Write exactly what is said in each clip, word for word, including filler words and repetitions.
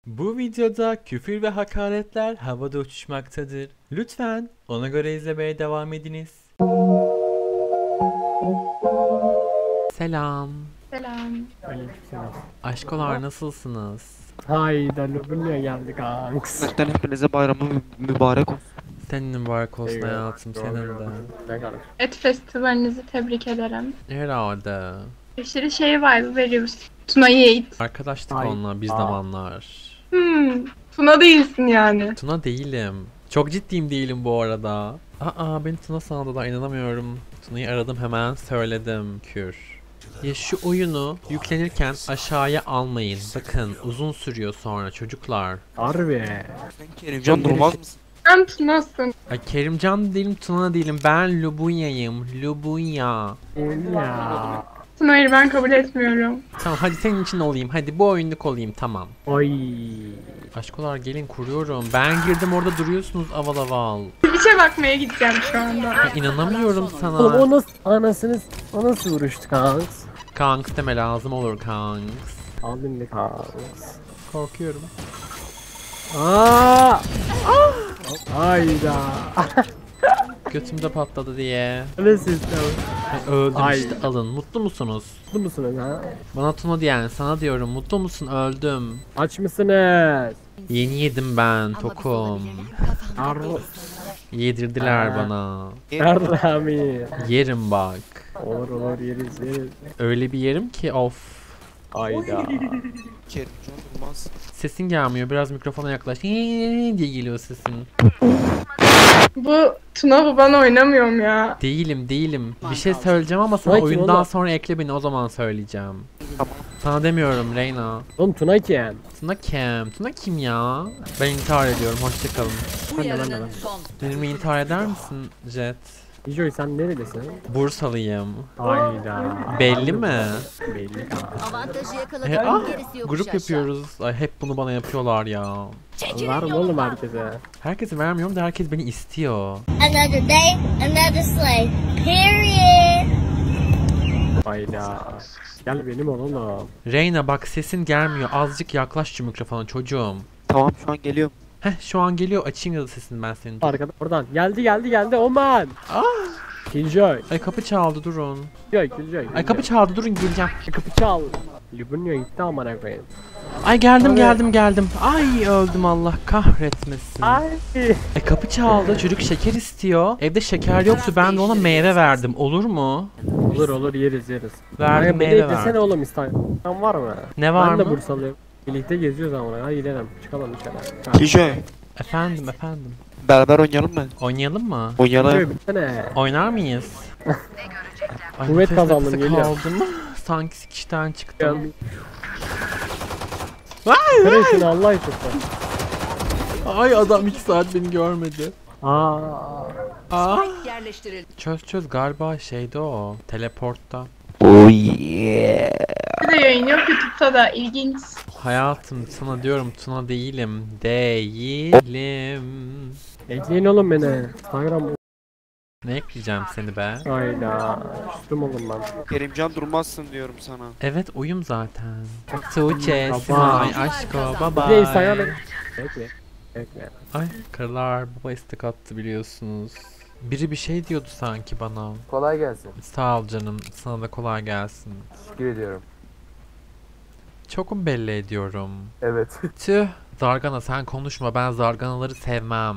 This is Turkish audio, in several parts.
Bu videoda küfür ve hakaretler havada uçuşmaktadır. Lütfen ona göre izlemeye devam ediniz. Selam. Selam. Aleykümselam. Aşkolar nasılsınız? Hayda Lubunya geldi kanks. Zaten hepinize bayramı mü- mübarek olsun. Senin mübarek olsun Eyvallah. hayatım, senin de. Ne kadar? Et festivalinizi tebrik ederim. Herhalde. Aşırı şey vibe veriyorsun. Tuna Yiğit. Arkadaştık Ay. onunla bir Aa. zamanlar. Hmm. Tuna değilsin yani. Tuna değilim. Çok ciddiyim değilim bu arada. Aa, beni Tuna sandılar, inanamıyorum. Tuna'yı aradım, hemen söyledim kür. Ya şu oyunu yüklenirken aşağıya almayın. Bakın uzun sürüyor sonra çocuklar. Harbi. Sen Kerimcan durmaz mısın? Sen Tuna'sın. Ay Kerimcan değilim, Tuna değilim. Ben Lubunya'yım. Lubunya. Ya. Tuna'yı ben kabul etmiyorum. Tamam hadi senin için olayım. Hadi bu oyunluk olayım, tamam. Oy. Aşkolar gelin, kuruyorum. Ben girdim, orada duruyorsunuz aval aval. Bir şey bakmaya gideceğim şu anda. Ya inanamıyorum Oğlum sana. o nasıl anasınız? O nasıl vuruştu kanks? Kanks deme, lazım olur kanks. Al beni kanks. Korkuyorum. Aa! Hayda. Götümde patladı diye. Ne sistem? Ay, öldüm Ay. işte, alın. Mutlu musunuz? Mutlu musunuz ha? Bana Tuna diyen sana diyorum, mutlu musun? Öldüm. Aç mısınız? Yeni yedim ben, tokum. Arro. Yedirdiler Aa. bana. Yarrami. Yerim bak. Olur olur yeriz yeriz. Öyle bir yerim ki of. Hayda. Kerimcan durmaz. Sesin gelmiyor, biraz mikrofona yaklaş diye geliyor sesin. Bu Tuna bu ben oynamıyorum ya. Değilim değilim. Bir şey söyleyeceğim ama sana Tuna kim oyundan oğlum? sonra ekle beni, o zaman söyleyeceğim. Tamam. Sana demiyorum Reyna. Oğlum Tuna kim? Tuna kim? Tuna kim ya? Ben intihar ediyorum, hoşçakalın. Ben de ben de ben. Benimle intihar eder misin Jet? Nijoy sen neredesin? Bursalıyım. Hayda. Belli mi? Belli kanka. Avantajı E, yakaladık. ah, Gerisi yokuş grup aşağı. yapıyoruz. Ay, hep bunu bana yapıyorlar ya. Çekilin Var mı yolumdan. oğlum herkese? Herkese vermiyorum da herkes beni istiyor. Another day, another slay. Period. Hayda. Gel benim ol oğlum. Reyna bak, sesin gelmiyor. Azıcık yaklaş şu mikrofona çocuğum. Tamam şu an geliyorum. Heh, şu an geliyor. Açayım ya da sesini ben senin. Arkada oradan. Geldi geldi geldi Oman. Ah! Killjoy. Ay kapı çaldı, durun. Killjoy Killjoy. Ay kapı çaldı, durun, geleceğim. Kapı çal. Lubunya gitti amına koyayım. Ay geldim Ay. geldim geldim. Ay öldüm, Allah kahretmesin. Ay. E kapı çaldı, çocuk şeker istiyor. Evde şeker yoktu, ben de ona meyve verdim. Olur mu? Olur olur yeriz yeriz. Verdim, Ay, meyve beni verdim. desene oğlum İstanbul'dan var mı? Ne var Ben de mı? Bursalıyım. Birlikte geziyoruz ama hadi gidelim. Çıkalım dışarı. Kijoy. Efendim efendim. Beraber oynayalım mı? Oynayalım mı? Oynayalım. Killjoy bitsene. Oynar mıyız? Ay, Kuvvet nefes kazandım, nefese geliyor. kaldım. Sanki sikişten çıktım. Geldim. Ay, Kırın şunu Allah için. ay adam iki saat beni görmedi. Aa. Aa. Yerleştirildi. Çöz çöz, galiba şeyde o. Teleportta. Oh yeah. Bir de yayın yok YouTube'da da ilginç. Hayatım sana diyorum, Tuna değilim. Değilim. Ekleyin oğlum beni. Instagram. Ne ekleyeceğim seni be? Hayda. Üstüm oğlum ben. Kerimcan durmazsın diyorum sana. Evet, uyum zaten. Tuğçe, Baba. Simay, aşko, Bir de Instagram. baba. Bekle. Bekle. Ay karılar, baba istek attı biliyorsunuz. Biri bir şey diyordu sanki bana. Kolay gelsin. Sağ ol canım, sana da kolay gelsin. Teşekkür ediyorum. Çok mu belli ediyorum? Evet. Tüh. Zargana sen konuşma, ben zarganaları sevmem.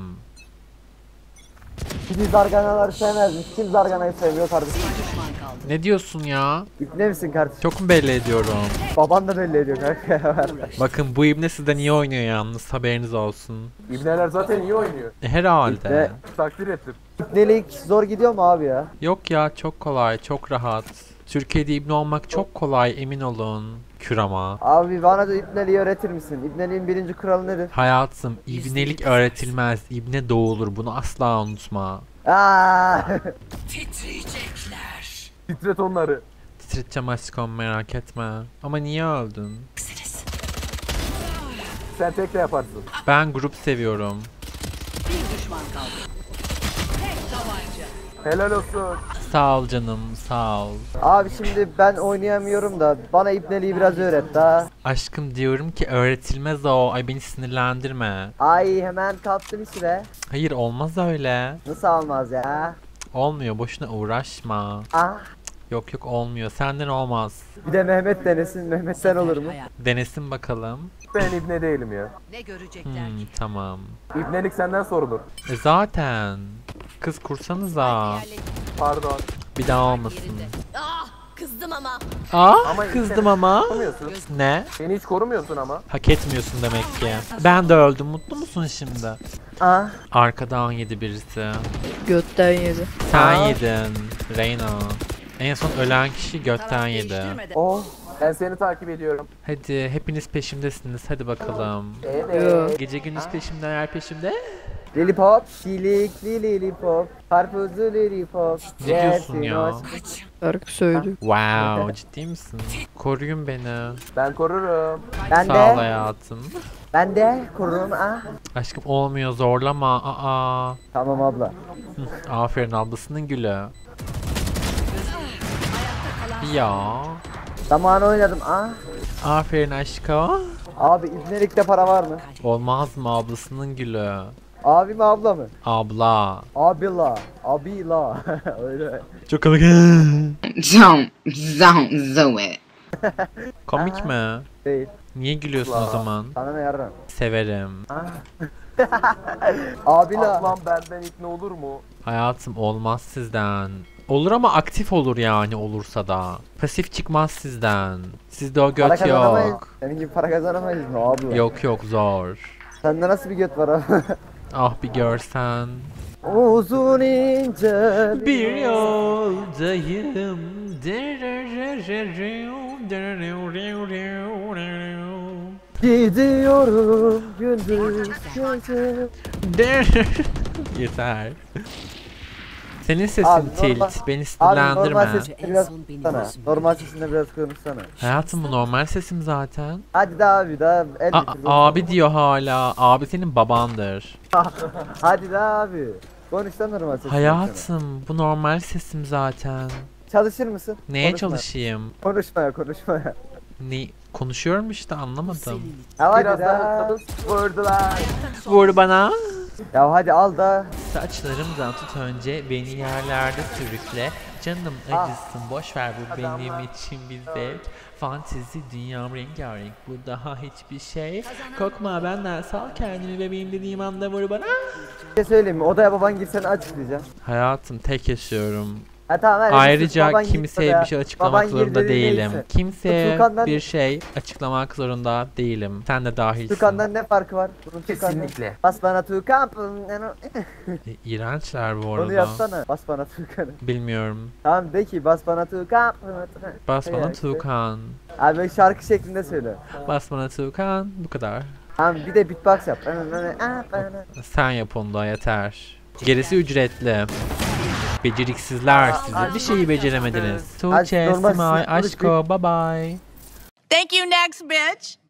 Kim zarganaları sevmezmiş? Kim zarganayı seviyor kardeşim? Ne diyorsun ya? İbne misin kardeşim? Çok mu belli ediyorum? Baban da belli ediyor kanka. Bakın bu ibne sizden iyi oynuyor yalnız, haberiniz olsun. İbneler zaten iyi oynuyor. E, herhalde. İbne takdir ettim. İbnelik zor gidiyor mu abi ya? Yok ya, çok kolay, çok rahat. Türkiye'de ibne olmak çok kolay, emin olun. Kür ama. Abi bana da ibneliği öğretir misin? İbneliğin birinci kuralı nedir? Hayatım, ibnelik öğretilmez. İbne doğulur. Bunu asla unutma. Aaa! Titriyecekler. Titret onları. Titreteceğim aşkım, merak etme. Ama niye öldün? Sen tek de yaparsın. Ben grup seviyorum. Bir düşman kaldı. Tek tabanca. Helal olsun. Sağ ol canım, sağ ol. Abi şimdi ben oynayamıyorum da bana ibneliği biraz öğret daha. Aşkım diyorum ki öğretilmez o. Ay beni sinirlendirme. Ay hemen kaptı bir süre. Hayır olmaz öyle. Nasıl olmaz ya? Olmuyor, boşuna uğraşma. Ah. Yok yok olmuyor, senden olmaz. Bir de Mehmet denesin. Mehmet sen olur mu? Denesin bakalım. Ben ibne değilim ya. Ne görecekler Hmm, ki? tamam. İbnelik senden sorulur. E zaten. Kız kursanıza. Pardon. Bir daha olmasın. Ah, kızdım ama. Aa Ama ilk kızdım seni ama. Korumuyorsun. Ne? Beni hiç korumuyorsun ama. Hak etmiyorsun demek ki. Ben de öldüm. Mutlu musun şimdi? Ah. Arkadan yedi birisi. Götten yedi. Sen Aa. yedin Reyna. En son ölen kişi götten yedi. Değiştirmeden. Oh. Ben seni takip ediyorum. Hadi hepiniz peşimdesiniz. Hadi bakalım. Evet. Gece gündüz peşimde, her peşimde. Lollipop. Çilekli lollipop. Karpuzlu lollipop. Ne diyorsun ya? Yesin Şarkı söylüyor. Wow, ciddi misin? Koruyun beni. Ben korurum. Ben Sağ ol de. hayatım. Ben de korurum ah. Aşkım olmuyor, zorlama. Aa. Tamam abla. Aferin ablasının gülü. Ya. Zamanı oynadım ah. Aferin aşkım. Abi ibnelikte para var mı? Olmaz mı ablasının gülü? Abi mi abla mı? Abla. Abila. Abila. Öyle. Çok komik. Don't, don't do it. Komik mi? Değil. Niye gülüyorsun o zaman? Sana ne yararım? Severim. Abila. Ablam benden ikna olur mu? Hayatım olmaz sizden. Olur ama aktif olur yani olursa da. Pasif çıkmaz sizden. Sizde o Para göt kazanamayız. yok. Senin gibi para kazanamayız mı abla? Yok yok zor. Sende nasıl bir göt var abi? Ah bir görsen. Uzun ince Bir yoldayım. gidiyorum gündüz gece. Yeter. Senin sesin Abi, tilt. normal- Beni Abi normal sinirlendirme. sesinde biraz konuşsana. Normal sesinde biraz konuşsana. Hayatım bu normal sesim zaten. Hadi de abi daha el A- bitir. abi diyor hala. Abi senin babandır. Hadi de abi. Konuş da normal sesinde. Hayatım bu normal sesim zaten. Çalışır mısın? Neye Konuşma. çalışayım? Konuşmaya konuşmaya. Ne konuşuyorum işte anlamadım. Ya hadi Biraz de. daha kadın vurdular. Vur bana. Ya hadi al da. Saçlarımdan tut önce beni yerlerde sürükle. Canım Ah. acısın boş ver bu benim için bir zevk. Fantezi dünyam rengarenk bu daha hiçbir şey. Korkma benden sal kendini bebeğim dediğim anda vur bana. Bir şey söyleyeyim mi? Odaya baban girsen açıklayacağım. Hayatım tek yaşıyorum. Ha tamam hadi. Ayrıca Baban gir kimseye odaya. bir şey açıklamak Baban gir zorunda dedi değilim. neyse. Kimseye Tuğkan'dan- bir şey açıklamak zorunda değilim. Sen de dahilsin. Tukan'dan ne farkı var? Bunun Tukan'dan. Kesinlikle. Bas bana Tukan. E, İğrençler bu arada. Onu yapsana. Bas bana Tukan'ı. Bilmiyorum. Tamam de ki bas bana Tukan. Bas Ya bana işte. Tuğkan. Abi böyle şarkı şeklinde söyle. Bas bana Tuğkan. Bu kadar. Tamam bir de beatbox yap. Sen yap onu da yeter. Gerisi ücretli. Beceriksizler sizi. Bir şeyi beceremediniz. Tuğçe, normal Simay, siz- Aşko, bye bye. Thank you, next bitch.